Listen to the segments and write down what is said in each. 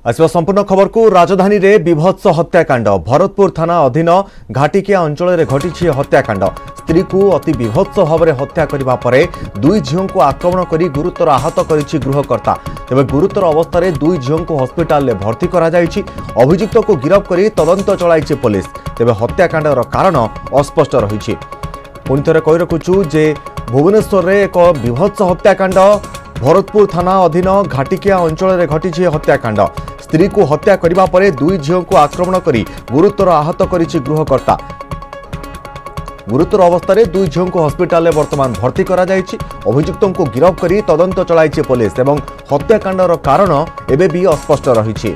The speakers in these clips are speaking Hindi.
आसवा संपूर्ण खबर को राजधानी रे विभत्स हत्याकांड भरतपुर थाना अधीन घाटिकिया अंचल में घटी हत्याकांड स्त्री को अति विभत्स भाव में हत्या करने पर दुई झील को आक्रमण कर गुरुतर आहत कर गृहकर्ता तेज गुरुतर अवस्था दुई झील को हस्पिटाल भर्ती अभियुक्त को गिरफ्त कर तदंत चलाई पुलिस तेज हत्याकांडर कारण अस्पष्ट रही पुणी थे कही रखुचु जे भुवनेश्वर में एक विभत्स हत्याकांड भरतपुर थाना अधीन घाटिकिया अंचल में घटी हत्याकांड स्त्री को हत्या करने पर दुई झील को आक्रमण कर गुरुतर आहत कर गृहकर्ता गुरुतर अवस्था दुई झील को हस्पिटाल वर्तमान भर्ती अभियुक्त को गिरफ्त कर तदंत चलाई पुलिस एवं हत्याकांडर कारण एबे भी अस्पष्ट रही।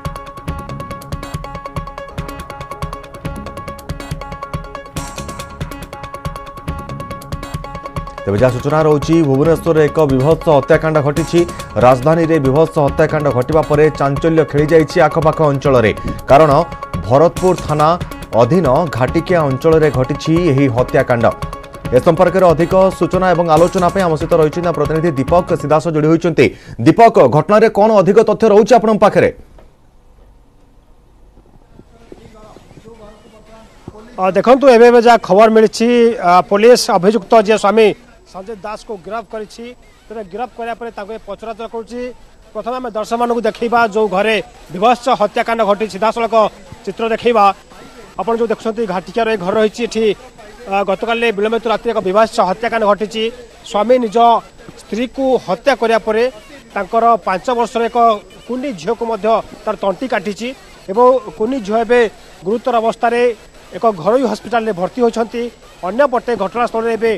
तेज जहाँ सूचना रही भुवनेश्वर एक विभत्स हत्याकांड घटी राजधानी रे विभत्स हत्याकांड घटवा पर चांचल्य खेली जाइए आखपाख अंचल में कारण भरतपुर थाना अधीन घाटिकिया अंचल में घटी हत्याकांड ए संपर्क में अधिक सूचना और आलोचना आम सहित रही प्रतिनिधि दीपक सीधास जोड़ी होती। दीपक घटना कौन अधिक तथ्य रोचे आपण पाखे? देखु एवं जहाँ खबर मिली पुलिस अभियुक्त जे स्वामी संजय दास को गिरफ्त कर गिरफ्त कराया पचराचर कर प्रथम आम दर्शक मान देखा जो घरे विभत्स हत्याकांड घटी सीधा सड़क चित्र देखा आपड़ जो देखुं घाटिकार घर रही गतकाल विलंबित रात एक विभत्स हत्याकांड घटी स्वामी निज स्त्री को हत्या कराया 5 वर्षर एक कुनी झील को तार तंटी काटी कुनी झील एवं गुरुतर अवस्था एक घरोई हस्पिटाल में भर्ती होती अंपटे घटनास्थल में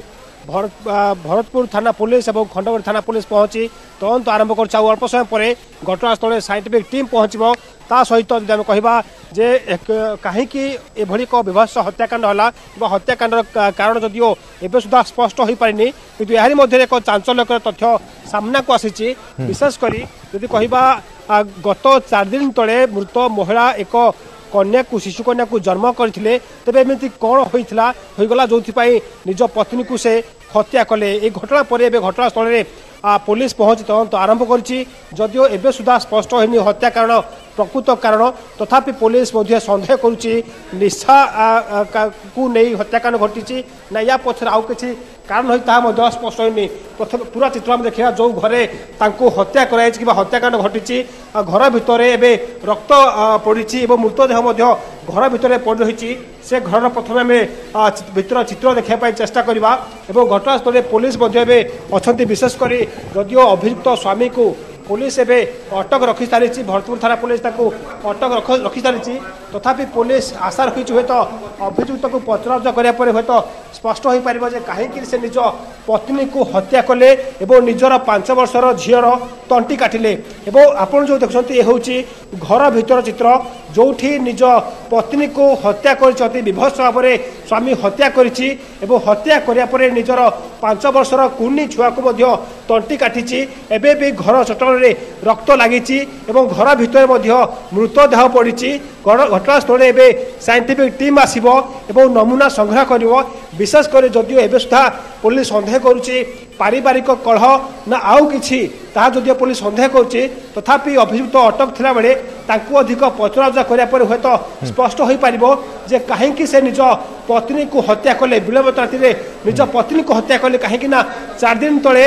भरतपुर थाना पुलिस और खंडगढ़ थाना पुलिस पहुंची तदंत आरंभ कर अल्प समय पर घटनास्थल साइंटिफिक टीम पहुंचब ता सहित जब कहवा जे कहीं एभली एक विभत्स हत्याकांड है हत्याकांड कारण जदिओ एवं सुधा स्पष्ट हो पारिनी किंतु यारी मध्य एक चांचल्यकर तथ्य सामना को आसी विशेषकर जदि कहवा गत 4 दिन तले मृत महिला एक कन्या को शिशु कन्या को जन्म करते तेज एमती कौन होगला जो निज पत्नी को से हत्या कले ये घटना पर घटनास्थल में पुलिस पहुंची तदंत आरंभ करियो एवं सुधा स्पष्ट होनी हत्या कारण प्रकृत कारण तथापि पुलिस सन्देह करुच्ची निशा को नहीं हत्याकांड घटी ना या पछर आउ किसी कारण हो स्पष्ट होनी पूरा चित्र में देखा जो घरे हत्या कराई हत्याकांड घटी घर भितर एवं रक्त पड़ी मृतदेह घर भितर पड़ रही से घर प्रथम आम भर चित्र देखापी चेष्टा करवा घटनास्थल पुलिस अच्छा विशेषकर जदिओ अभियुक्त स्वामी को पुलिस एवं अटक रखी सारी भरतपुर थाना पुलिस अटक रखी सारी तथापि पुलिस आशा रखी हे तो अभियुक्त को पचराउचरा कराया हे तो स्पष्ट हो पार कहीं से निज पत्नी को हत्या कले एवं निजर 5 वर्षर झीर तंटी काटिले आपड़ जो देखते ये हूँ घर भीतर चित्र जो निज पत्नी को हत्या कर विभत्स भाव में स्वामी हत्या करी हत्या कराया निजर 5 वर्षर कुनी छुआ को तंटी काटी एवं भी घर चटल में रक्त लगी घर भितर मृतदेह पड़ी घटनास्थल में साइंटिफिक टीम आसो नमूना संग्रह कर विशेषकर जदिओ एवं सुधा पुलिस सन्देह करुच्ची पारिवारिक कलह ना आउ किछि ताहा जदिओ पुलिस सन्देह करुच्ची तथापि अभियुक्त अटक थिला बेले तांको अधिक पचराउचरा करिया पर हे तो स्पष्ट हो पारिबो जे काहेकि से निज पत्नी को हत्या कले विलंबित राति निज पत्नी को हत्या कले काहेकि ना 4 दिन तले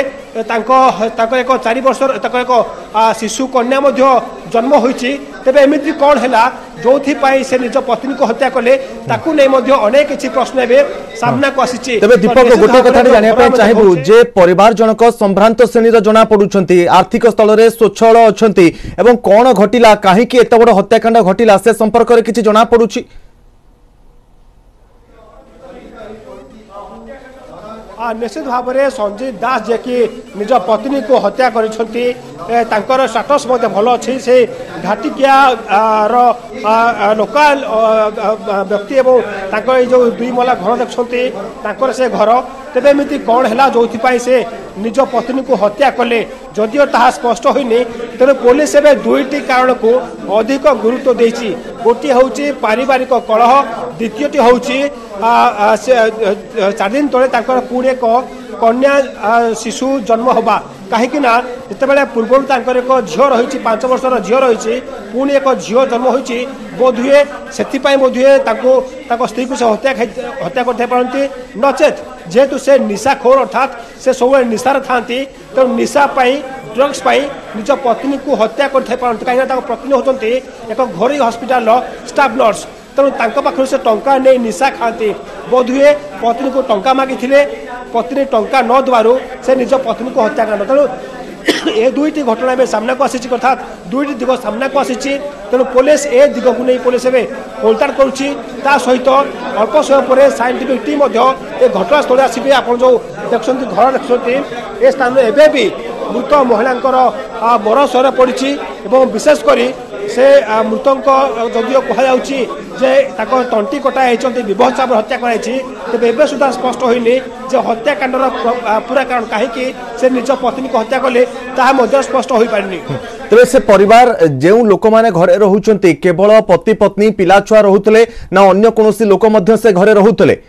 एक 4 वर्षर एक शिशु कन्या जन्म होइछि तेबे एमिति कौन है जो से निज पत्नी को हत्या कले ताकू नहीं अनेक किछि प्रश्न एबे सामना को आसी। तबे दीपक गोटे कथा जानिया पे चाहेबु जे परिवार जनक संभ्रांत श्रेणी जना पडुछंती आर्थिक स्थल रे स्वच्छल अछंती एवं कौन घटिला काहे कि एत बड़ हत्याकांड घटिला से संपर्क रे किछि जना पडुछि? निश्चित भाव में संजय दास जे कि निज पत्नी को हत्या कर स्टाटस भल अच्छी से घाटिकिया लोकाल व्यक्ति एवं जो 2 महला घर देखते से घर तेरे एमती कौन है जो से निज पत्नी को हत्या कले जदिओ ताहा स्पष्ट होनी तेणु पुलिस एवं 2टी कारण को अधिक गुरुत्व देछि गोटे हूँ पारिवारिक कलह द्वितीयटी हूँ 4 दिन तले पुणी एक कन्या शिशु जन्म होगा कहीं जिते पूर्व एक झील रही 5 वर्षर झील रही पुणी एक झील जन्म होती बोधुए से बोधुए स्त्री को से हत्या करते नचेत जेहेतु से निशाखोर अर्थात से सब निशार था तेणु निशा ड्रग्स निज पत्नी को हत्या करते कहीं पत्नी होती एक घरोई हस्पिटाल स्टाफ नर्स तेणु पाखु से टंका नहीं निशा खाती बोधुए पत्नी को टंका मागी पत्नी टंका न देवु से निज पत्नी को हत्या कर तेणु ए दुईटी घटना ए सामना को आसी अर्थात दुईटी दिग सामना को आसी तेणु पुलिस ए दिग को नहीं पुलिस ए खोलताड़ करुच्ची सहित अल्प समय पर साइंटिफिक टीम ए घटनास्थल आसपे आप जो देखते घर देखते ए स्थान एवं भी मृत महिला मर सर पड़ी विशेषकर से मृतक जदिव कह तंटी कटा होती विभत्स भाव हत्या कराई तेज सुधा स्पष्ट होनी जे हत्याकांडर पूरा कारण कहीं से निज पत्नी को हत्या कले ताहा स्पष्ट हो पारनी तेरे से परिवार जो लोक मैंने घरे रोचंती केवल पति पत्नी पिला छुआ रोते ना अन्य कौन लोक से घरे रोते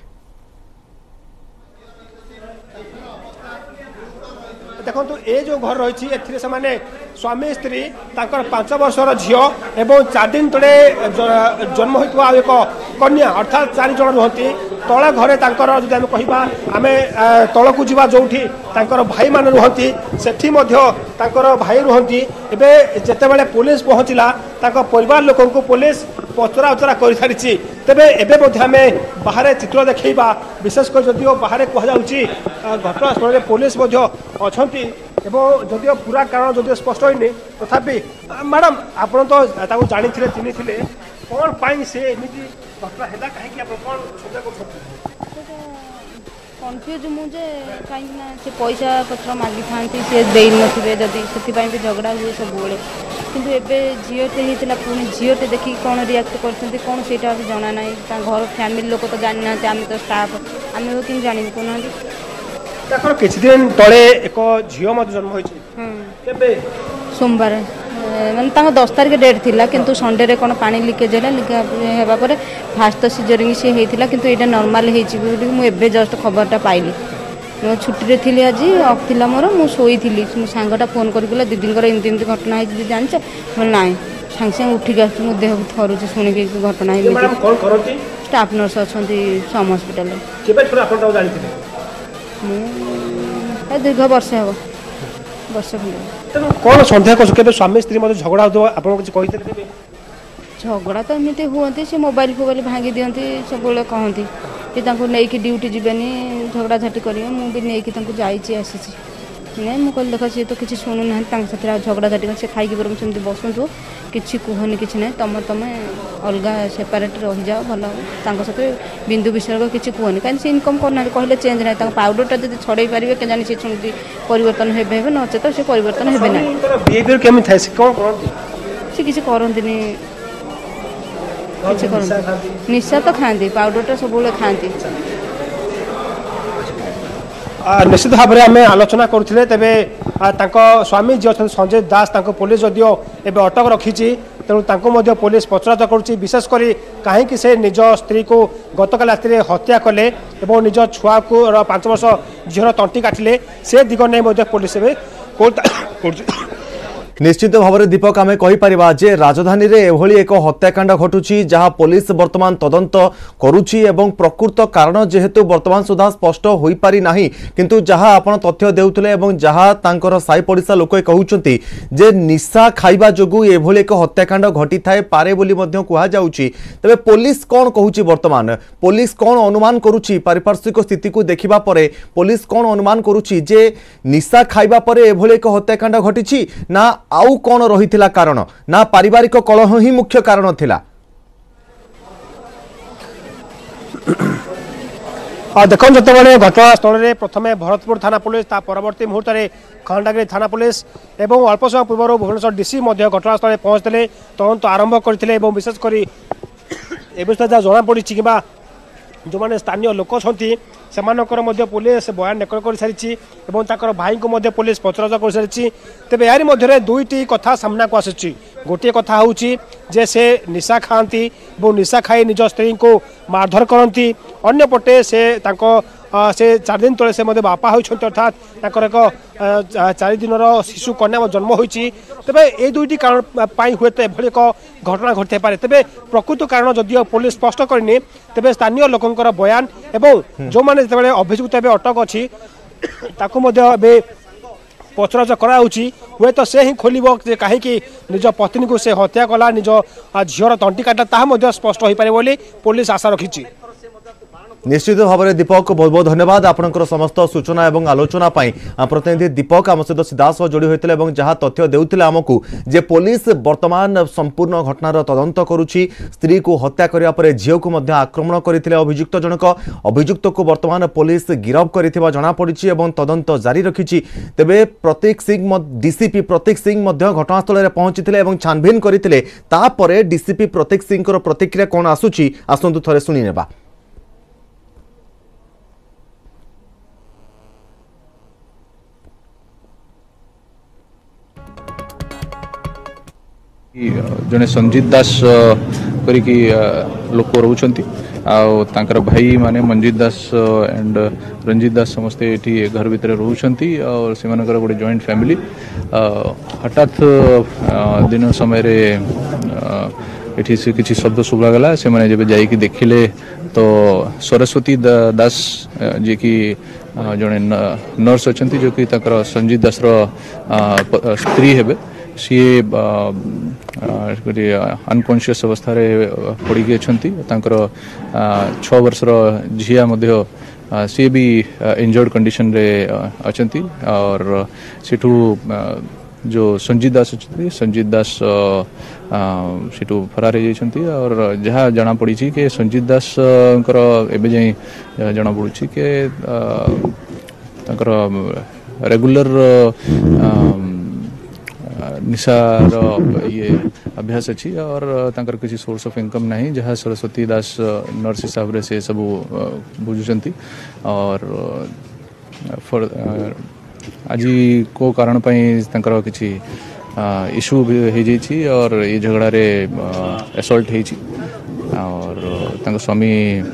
देखो ये जो घर रही है स्वामी स्त्री 5 वर्षर झील एवं 4 दिन तले जन्म होता एक कन्या अर्थात 4 जन रुहति तले घरे जब आम कह आम तल को जा जो भाई मान रुहति से भाई रुहति एवं जिते पुलिस पहुँचला परिवार लोक पुलिस पचरा उचरा कर सारी तेरे एवं आम बाहर चित्र देखा विशेषकर जदिव बाहर कहुच्छी घटनास्थल पुलिस अच्छा एवं जदिव पूरा कारण जदिव स्पष्ट होनी तथापि मैडम आप तो जानी चिन्ही कौन पाई से एमती घटना है कहीं कौन कन्फ्यूज मुझे कहीं से पैसा पत्र मागी था सी दे नथिबे जदि से भी झगड़ा हुए सब किंतु एबे झीटे होता पुणी झीटे देखिए कौन रिएक्ट कर कौन से जना ना घर फैमिली लोक तो जानी ना आम तो स्टाफ आम कि जानी कहना किसी दिन तले एक झील जन्म होती सोमवार माने 10 तारिख डेट थिला किंतु संडे रे कोन पानी लीकेज है हेबा पर फास्ट तो सीजरिंग से हेतिला किंतु एटा नॉर्मल हेछि मु एबे जस्ट खबरटा पाइली मो छुट्टी रे थिली आज ऑफ थिला मोर मु सोई थिली मो सांगटा फोन करके दीदी एमती एमती घटना है जानछ बोल नाई सांग सांग उठी गस मो देह थरुछ सुनि के घटना है मैडम कौन करती स्टाफ नर्स अछंती सम हॉस्पिटल केबे थोड़ा अपन तो जानि थिले मु दीर्घ वर्ष हो वर्ष खंडे कौन सन्देह कर स्वामी स्त्री मत झगड़ा हो आप झगड़ा तो एमती हुए सी मोबाइल फोबाइल भांगी दिखती सब कहती कि नहीं ड्यूटी जीवेनि झगड़ा झाटी करेंगे मुझे नहीं जाइए आसी नहीं मुझे देख सी तो किसी शुणु ना झगड़ा झाटी से खाई बरम से बसतु किसी कहनी कि ना तुम अलग सेपरेट रही जाओ भल सहित बिंदु विसर्ग किसी कहनी कहीं से इनकम करना कहले चेंज ना पाउडरटा जब छड़े पारे के जानी से परिवर्तन हे नचे तो सी परिवर्तन हे ना सी किसी करती निशा तो खाती पाउडरटा सब खाती निश्चित भाव में आम आलोचना करुले तेरे स्वामी जी अच्छा संजय दास पुलिस जदिव एवं अटक रखी तेणु पुलिस पचराउचरा करुच्ची विशेषकर कहीं से निज स्त्री को गतकाल राति हत्या कले और निज छुआ को 5 वर्ष झील तंटी काटिले से दिग नहीं पुलिस निश्चित भाव में दीपक आम कहीपर जे राजधानी रे एभली एक हत्याकांड घटुची जहां पुलिस वर्तमान तदंत करुची एवं प्रकृत कारण जेहेतु वर्तमान सुधा स्पष्ट हो पारि नाही किंतु जहां आपण तथ्य देउथले एवं जहां तांकर साई पड़िसा लोक कहउचंती जे निशा खाइबा जोगु एभली एक हत्याकांड घटी थाए पारे बोली मध्य कुहा जाउची तबे पुलिस कोन कहउची वर्तमान पुलिस कोन अनुमान करुची पारिपार्श्विक स्थिति को देखिबा परे पुलिस कोन अनुमान करुची जे निशा खाइबा परे एभली एक हत्याकांड घटिची ना आउ कौन रही कारण ना पारिवारिक कलह ही मुख्य कारण थिला देखो जो घटनास्थल में प्रथम भरतपुर थाना पुलिस परवर्ती मुहूर्त में खंडागिरी थाना पुलिस एवं अल्प समय पूर्व भुवनेश्वर डीसी घटनास्थल में पहुंचते तदंत आरंभ करते विशेषकर जहाँ जना पड़ी कि जो मैंने स्थानीय लोक अच्छा पुलिस बयान रेकर्ड कर सारी भाई को पुलिस पचराउचरा कर सारी तेज यार मध्य दुईटी कथा सामना को आसी गोटे कथा हूँ जे से निशा खाती और निशा खाई निज स्त्री को मारधर करती अन्यपटे से से 4 दिन तले से बापा होती अर्थात एक 4 दिन शिशु कन्या जन्म होती तेज ये दुईटी कारण हुए तो एभली एक घटना घटी पारे तेज प्रकृत कारण जदिव पुलिस स्पष्ट करनी तेज स्थानीय लोकंर बयान एवं जो मैंने जो अभियुक्त अटक अच्छी पचराच कराऊँगी हुए तो से ही खोल कहीं निज पत्नी को से हत्या कला निज झीर तंटी काटा ताहा स्पष्ट हो पारे बोली पुलिस आशा रखी। निश्चित भाव में दीपक बहुत बहुत धन्यवाद आपनकर समस्त सूचना एवं आलोचना प्रतिनिधि दीपक आम सहित सीधास जोड़ी होते जहाँ तथ्य देउथिले आमको जे पुलिस वर्तमान संपूर्ण घटनार तदंत करुछि स्त्री को हत्या करिया परे झील को मध्य आक्रमण करथिले अभियुक्त जनक अभियुक्त को वर्तमान पुलिस गिरफ करिथिबा जणा पड़िछि एवं तदंत जारी रखिछि तेबे प्रतीक सिंह डीसीपी प्रतीक सिंह मध्य घटनास्थल में पहुंचीथिले एवं छानबीन करथिले तापरे डीसीपी प्रतीक सिंह प्रतिक्रिया कोन आसुछि आसंतु थरे सुनि नेबा। जने संजीत दास करिकी लोक रोचंती आर भाई माने मंजीत दास एंड रंजीत दास समस्ते ये घर भितर रोचंती और से गोटे जॉइंट फैमिली हठात दिन समय एठी से किसी शब्द शुभागला से मैंने जब जाइकी देखिले तो सरस्वती दास जी की जड़े नर्स अच्छा जो कि संजीत दास स्त्री हेबे सी अनकॉन्शियस अवस्था पड़ी अच्छा 6 वर्षर झिया सी भी इंजर्ड कंडीशन रे अच्छा और सेठू जो संजीत दास अच्छे संजीत दास सेठू फरार हो और जहाँ जना पड़ी कि संजीत दास एवं जाए जना पड़ी कि रेगुलर निशार ये अभ्यास अच्छी और तांकर किसी सोर्स ऑफ इनकम नहीं जहाँ सरस्वती दास नर्स हिसाब से सब बुझुंट और आज को कारण तांकर किसी इश्यू भी हो जाइए और ये झगड़ा रे असल्ट हो और स्वामी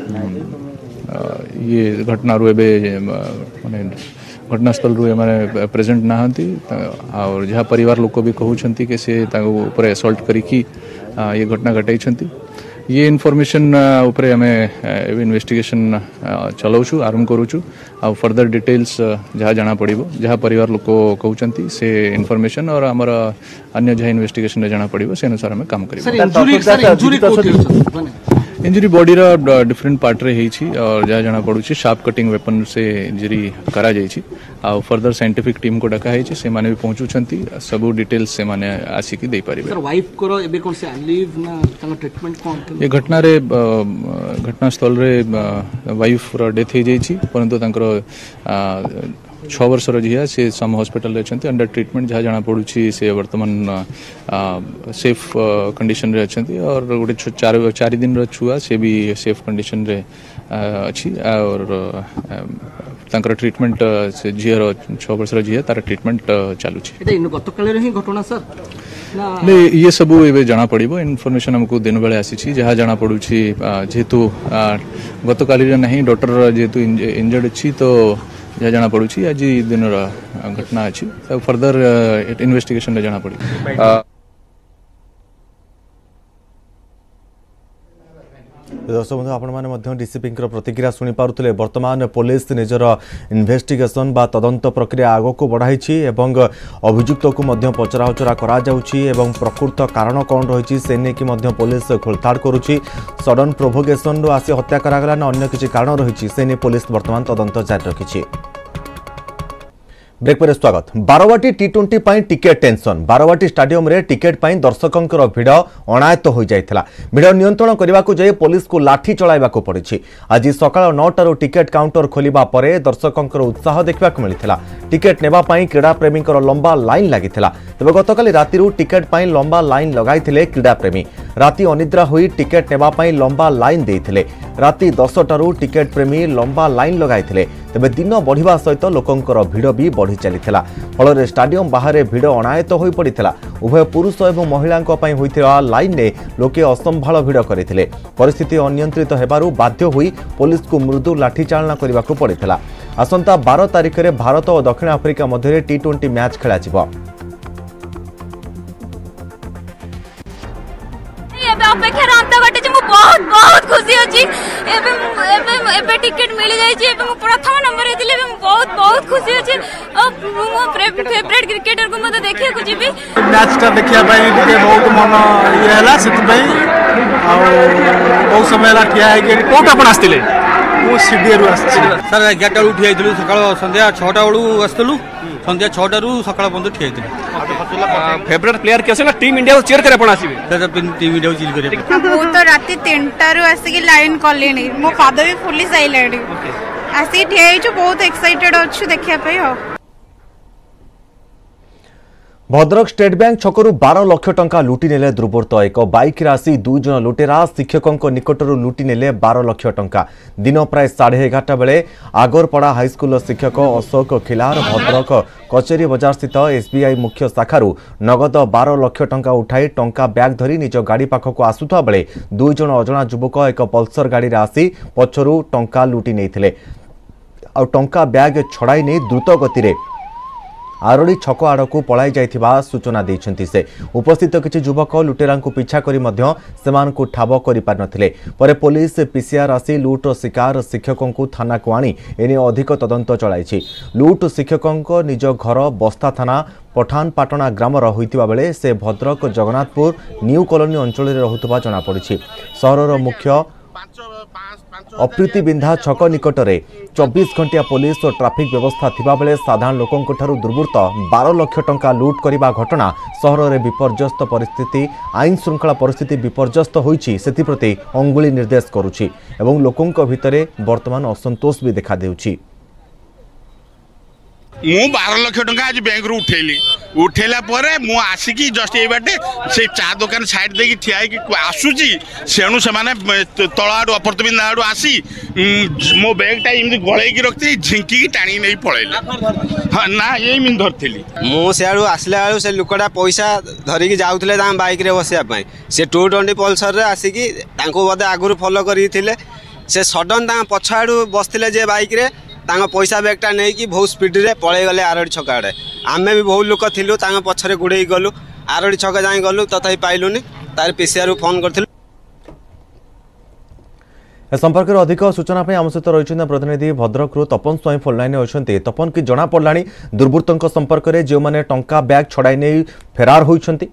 ये घटना माने घटनास्थल रू माने प्रेजेंट नहांती और जहाँ परिवार लोक भी कहते कि से ऊपर असल्ट करिकी ये घटना घटाई ये इनफॉरमेशन उपरे हमें इन्वेस्टिगेशन चलाऊँ आरंभ करूँ आ फर्दर डिटेल्स जहाँ जाना पड़ो जहाँ परिवार लोक कहते से इनफॉरमेशन और आमर अन्य जहाँ इन्वेस्टिगेशन जाना पड़ो से अनुसार हमें काम कर इंजुरी बॉडी रा डिफरेंट पार्ट रे हेछि और जहाँ जाना पड़ुछि शार्प कटिंग वेपन से इंजुरी करा जाइछि आ फर्दर साइंटिफिक टीम को डका हेछि से माने भी पहुंचुछंती सब डिटेल्स से माने आसिकी दे परिबे। सर वाइफ को एबे कोन से लीव ना तांगा ट्रीटमेंट कोन ये घटना रे घटनास्थल रे वाइफ रा डेथ हे जाइछि परंतु तांकर 6 वर्षर झिया से सम हॉस्पिटल अच्छे अंडर ट्रीटमेंट जहाँ जाना पड़ुछि से वर्तमान सेफ कंडीशन रे अच्छे और गोटे 4 दिन छुआ से भी सेफ कंडीशन रे अच्छी और तांकर ट्रीटमेंट से झीर 6 वर्षर झीया तार ट्रीटमेंट चलुछि गतकाल ही घटना सर नहीं ये सब ए जाना पड़ो इनफॉरमेशन हमको दिन बेले आसी जहाँ जाना पड़ुछि जेहेतु गतकाल नहीं डॉक्टर जेहेतु इंजर्ड अच्छी तो जहाँ जाना पड़ुछि आज दिन घटना अच्छी फर्दर इन्वेस्टिगेशन जाना पड़ी। दर्शक बंधु आपण डीसीपी प्रतिक्रिया शुणी पारुथिले वर्तमान पुलिस निजर इन्वेस्टिगेशन बा तदंत प्रक्रिया आग को बढ़ाई एवं अभियुक्त को मध्य पचराउचरा करा जाउछि एवं प्रकृत कारण कौन रही से नहीं पुलिस खोलताड़ करुछि सडन प्रोभोकेशन आसी हत्या करागला ना अन्य किसी कारण रही से नहीं पुलिस वर्तमान तदंत जारी रखिछि। ब्रेक पर स्वागत। बारवाटी टी20 पाई टिकेट टेंशन बारवाटी स्टाडियम रे टिकेट पाई दर्शकों भिड़ अणायत हो जाइथिला भिड़ नियंत्रण करने को जाए पुलिस को लाठी चलाइबा को पड़ी। आज सकाळ 9 टिकेट काउंटर खोलिबा परे दर्शकों उत्साह देखा मिलता टिकेट नेबा पाई क्रीड़ा प्रेमी लंबा लाइन लगी तेज गतकाली राति टिकेट पाई लंबा लाइन लगाई क्रीड़ा प्रेमी राति अनिद्रा होई टिकेट नेबा पई लंबा लाइन देइथिले। राति 10टारू टिकेट प्रेमी लंबा लाइन लगाइथिले। तेबे दिन बढ़िबा सहित लोकंकर भिड़ भी बढ़ी चलीथिला। फल स्टाडियम बाहर भिड़ अणायत होई पड़िथिला। उभय पुरुष एवं महिलांक पई होइथिला लाइन ने लोके असंभाळ भिड़ करिथिले। परिस्थिति अनियंत्रित हेबारु बाध्य होई पुलिस को मृदु लाठीचालना करबाकू पड़िथिला। आसंता 12 तारिख रे भारत और दक्षिण आफ्रिका मध्य T20 मैच खेला जिवो। अपेक्षा अंत घटे बहुत बहुत खुशी अच्छी एबे टिकट मिल जाई प्रथम नंबर हेतिले बहुत बहुत खुशी अच्छी मो फेवरेट क्रिकेटर को मते देखिए को जीबी मैच टा देखिया पई टिके बहुत मन ये हला सेति पई आ बहुत समय ला ठिया है के कोटा पण आस्तिले मो सीडीआर आस्ति सर 11 टा उठी आइतलु सकाळ संध्या 6 टा बळू आस्तलु संध्या 6 टा रु सकाळ बंद ठिया आइतलु। फेवरेट प्लेयर केसे ना टीम इंडिया को चीयर करे पण आसीबे सर टीम इंडिया को चीयर करे मो तो राती 3टा रु आसी लाइन कलेनी मो पाद भी फुली साइलेडी आसी ठिया हिचु बहुत एक्साइटेड अछि देखिया पई हो। भद्रक स्टेट बैंक छकरू 12 लाख टंका लुटी नेले दुर्बृत्त। एक बाइक राशि 2 जन लुटेरा शिक्षकों निकटरू लुटी नेले 12 लाख टंका। दिन प्राय 11:30 बेले आगरपड़ा हाईस्कूल शिक्षक अशोक खिलार भद्रक कचेरी बजार स्थित SBI मुख्य शाखारू नगद 12 लाख टंका उठाई टंका ब्याग धरी निज गाड़ी पाखक आसुथा बेले 2 जन अजणा युवक एक पल्सर गाड़ी आसी पछरू टंका लुटी नेइथिले। आ टंका ब्याग छड़ाई नहीं द्रुत गति आरड़ी छक आड़क पलाई जाइथिबा सूचना दैछन्ति। से उपस्थित किछि युवक लुटेरांकु पिछा करी मध्य सेमानकु ठाब करि पार नथिले। परे पुलिस PCR आसी लुट शिकार शिक्षकों थाना को आनी एने अधिक तदंत चलाइछि। लुट शिक्षकों निज घर बस्ता थाना पठानपाटना ग्रामर होइतिबा बेले से भद्रक जगन्नाथपुर न्यू कॉलोनी अंचल रे रहुतबा जणा पड़िछि। सहरर मुख्य अप्रीति बिंधा छक निकटरे 24 घंटिया पुलिस और ट्राफिक व्यवस्था थिबा बेले साधारण लोकंक ठारू दुर्बृत्त 12 लाख टंका लुट करिबा घटना सहर रे विपर्यस्त परिस्थिति आईन श्रृंखला परिस्थिति विपर्यस्त होईछि सेति प्रति अंगुली निर्देश करूछि एवं लोकंक भितरे वर्तमान असंतोष भी देखा देउछि। मु 12 लाख टंका आज बैंक रू उठेला परे मु आसिकी जस्ट ए बाटे से चा दुकान साइड देकी ठिया कि आसुची सेणु से माने तळाडू अपर्तबिन आडू आसी मो बैग टा इमि गळै की रखती झिंकी की टाणी नै पळैला। हां ना एई मिन धरथिली मु सेआडू आसला आडू से लुकड़ा पैसा धरि की जाउथले ता बाइक रे बसिया पई से 220 पल्सर रे आसिकी तांको बदे आगुरु फॉलो करी थिले से सडन ता पछाडू बसथिले जे बाइक रे तांको पैसा बैगटा नहीं कि बहुत स्पीड रे पळे गले आरडी छका आडे आमे भी बहुत लोक थिलु तांको पछरे गुडे गलु आरडी छका जाई गलु तथापि पाइलुनी तार PCR रु फोन करथिलु। ए संपर्क में अधिक सूचना आम सहित रही प्रतिनिधि भद्रक तपन स्वाई फोन लाइन अच्छे। तपन कि जना पड़ा दुर्बृत्तों संपर्क में जो मैंने टंका बैग छड़ाई नहीं फेरार होती।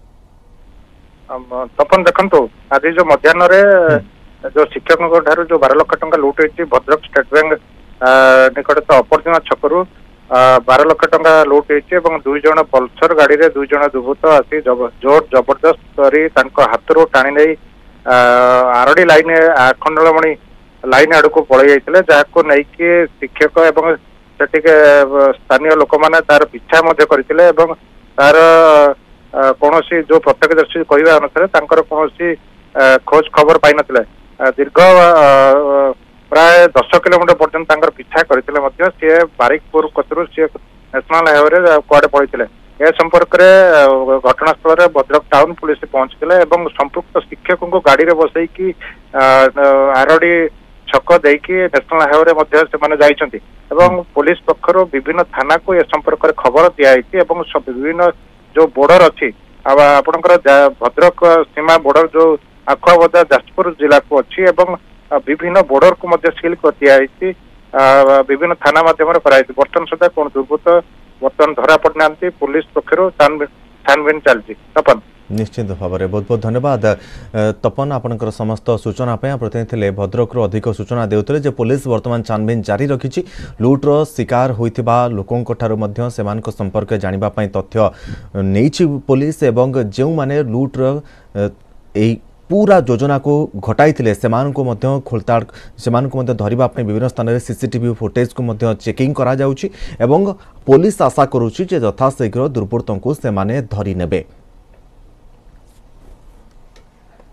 तपन देखो आज जो मध्याह्न जो शिक्षकों ठार जो 12 लाख टंका लुट होती भद्रक स्टेट बैंक निकट अपरदीना छकरू 12 लाख टंका लुट होती 2 जन पल्सर गाड़ी रे 2 जन दुर्बृत्त आसी जोर जबरदस्त कर हाथ टाणी नहीं आरडी लाइन आखंडलमणि लाइन आड़ को पलि जाते जहाँ नहीं शिक्षक एवं स्थानीय लोक मैंने तार पिछा करते तार कौन जो प्रत्यक्षदर्शी कहवा अनुसार कौन खोज खबर पाई नथिले दीर्घ प्राय 10 किलोमीटर पर्यंत पिछा करते सी बारिकपुर कचरू सी नेशनल हाईवे कुआडे पड़ते ए संपर्क में घटनास्थल में भद्रक टाउन पुलिस पहुंचते संपुक्त शिक्षकों को गाड़ी में बसईकी आरडी छक देकी नेशनल हाईवे से पुलिस पक्षर विभिन्न थाना को ए संपर्क में खबर दिखाई विभिन्न जो बॉर्डर अच्छी आपणकर भद्रक सीमा बॉर्डर जो आखुआबदा जाजपुर जिला को अच्छी विभिन्न बॉर्डर को सील कर दिखाई विभिन्न थाना माध्यम बर्तमान सुधा कौन दुर्बृत्त बर्तमान धरा पड़ना पुलिस पक्षर छानबीन चलती। तपन निश्चित भाव में बहुत बहुत धन्यवाद तपन आपंकर समस्त सूचना प्रतिनिधि भद्रक अधिक सूचना देउतले जे पुलिस वर्तमान छानबीन जारी रखी लुट्र शिकार होइथिबा लोकों ठारू सेमानक संपर्क जानिबा पई तथ्य नेइछि पुलिस एवं जो माने लुट्र एई पूरा योजना को घटाई से खोलताड़ से धरवा विभिन्न स्थान में CCTV फुटेज को चेकिंग करा जाउछि एवं पुलिस आशा करुछि जे यथाशीघ्र दुर्बृत्तों को से धरी नेबे।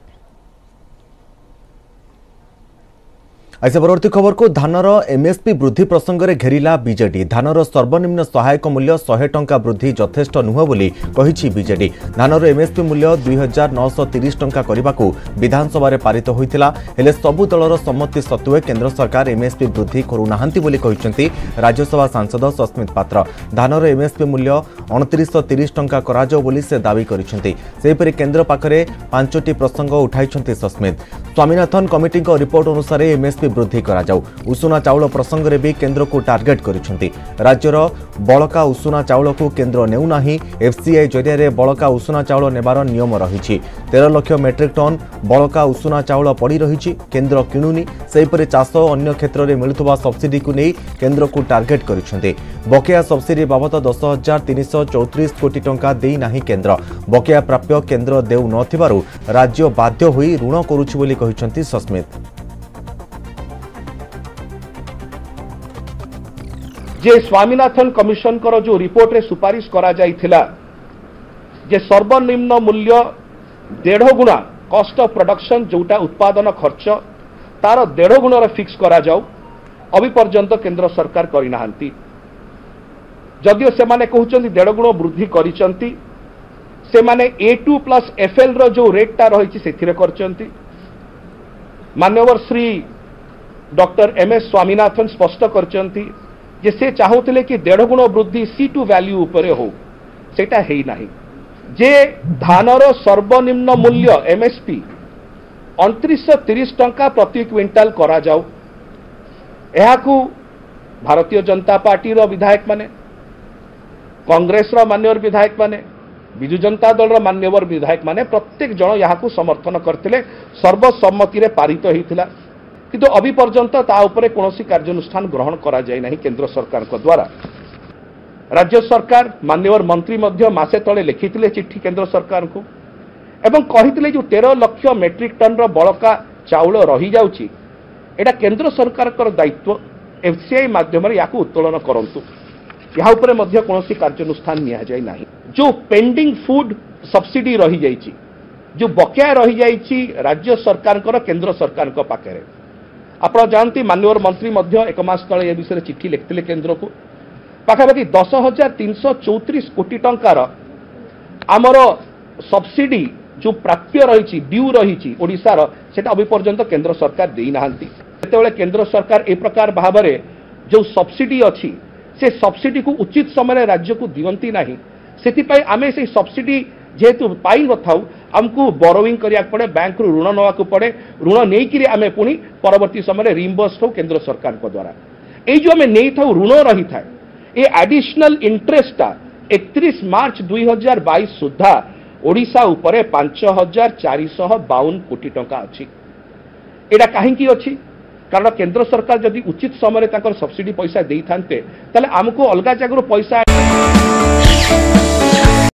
ऐसे परवर्ती खबर को धानर एमएसपी वृद्धि प्रसंग में घेरिला बीजेडी। धानर सर्वनिम्न सहायक मूल्य 100 टंका वृद्धि यथेष्ट नुह बोली कहिछि बीजेडी। धानर एमएसपी मूल्य 2930 टंका करने विधानसभा पारित होइतिला, हेले सबु दलर सम्मति सत्वे केंद्र सरकार एमएसपी वृद्धि करूनाहांती बोली कहिसेंती राज्यसभा सांसद सस्मित पात्र। धानर एमएसपी मूल्य 2930 टंका कराजाओ बोली से दावी करिसेंती। सेहिपरि केंद्र पाखरे 5टी प्रसंग उठाइछंती सस्मित। स्वामीनाथन कमिटी रिपोर्ट अनुसार एमएसपी वृद्धि कराजाऊ। उषुना चाउल प्रसंग में भी केंद्र को टार्गेट करिसेंती। राज्यर बलका उषुना चाउल को केंद्र नेउनाही। एफसीआई जरिया बलका उषुना चाउल नेबार नियम रही। 13 लाख मेट्रिक टन बलका उषुना चाउल पड़ी रही, केंद्र किणुनी। सेहिपरि चाष अन्य क्षेत्र में मिलुवा सब्सिडी को नहीं केंद्र को टार्गेट करिसेंती। बकेया सब्सिडी बाबद 10,334 कोटी टंका देई नाही केंद्र। बकेया प्राप्य केंद्र देउ नथिबारु राज्य बाध्य होई ऋण करूछि बोली कहिसेंती सस्मित। जे स्वामीनाथन कमिशन कर जो रिपोर्ट रे सुपारिश करा जाइथिला जे सर्वनिम्न मूल्य 1.5 गुणा कॉस्ट ऑफ प्रोडक्शन जोटा उत्पादन खर्च तार 1.5 गुणर फिक्स करा जाऊ, अभी पर्यंत केंद्र सरकार करिनाहांती। जदियो से माने कहउचंती 1.5 गुण वृद्धि करिसंती, से माने A2 प्लस FL रो जो रेटटा रहिछि सेथिरे करचंती। मान्यवर श्री डॉक्टर MS स्वामीनाथन स्पष्ट करचंती जे से चाहूले कि 1.5 गुण वृद्धि C2 वैल्यू उपरे हो, सेटा हेई नाही। जे धानर सर्वनिम्न मूल्य MSP 2930 टंका प्रति क्विंटाल करा जाऊ, एहाकू भारतीय जनता पार्टी रो विधायक माने, कांग्रेस रो मान्यवर विधायक माने, बिजु जनता दल रो मान्यवर विधायक माने प्रत्येक जन याहाकू समर्थन करथिले, सर्वसम्मति रे पारित होइथिला। किंतु अभी पर्यंत ता उपरे कोनोसी कार्यानुष्ठान ग्रहण करा जाय नाही केंद्र सरकार को द्वारा। राज्य सरकार मान्यवर मंत्री मध्य मासे तले लिखिथिले चिट्ठी केंद्र सरकार को एवं कहिथिले जो 13 लाख मेट्रिक टन रो बळका चाउल रही जाउची, एटा केंद्र सरकार कर दायित्व। एफसीआई माध्यम रे याकू उत्तोलन करंतु, या उपरे मध्य कोनोसी कार्यानुष्ठान निया जाय नाही। जो पेंडिंग फूड सब्सिडी रही जाइची, जो बकेया रही जाइची राज्य सरकार कर केंद्र सरकार को पाखे, आप जानती मान्यवर मंत्री मध्य 1 मास तले ए विषय चिट्ठी लिखिले केंद्र को। पाखापाखि 10,334 कोटी टंकार आमर सब्सिडी जो प्राप्य रही ड्यू रही ओडिशार, सेटा अभी पर्यंत केंद्र सरकार देई नाहांती। जेतेबेले केंद्र सरकार ए प्रकार भाबरे जो सब्सिडी अछि से सब्सिडी को उचित समय राज्य को दियंती नाही, सेति आमे से सब्सिडी जेहेतु पाई न थाउ आमको बोरोइंग करिया पड़े, बैंक रु ऋण नवा को पड़े, ऋण नहीं कि आमे पुनी परवर्ती समय रिइंबर्स हो केंद्र सरकार को द्वारा। ए जो आमे नहीं थाउ ऋण रही थाए, ए एडिशनल इंटरेस्टा 31 मार्च 2022 सुधा ओडिशा उपरे 5,452 कोटी टंका अछि। एडा काहेकि अछि? कारण केंद्र सरकार जदि उचित समय ताकर सब्सिडी पैसा देई थांते ताले हमको अलगा जगह पैसा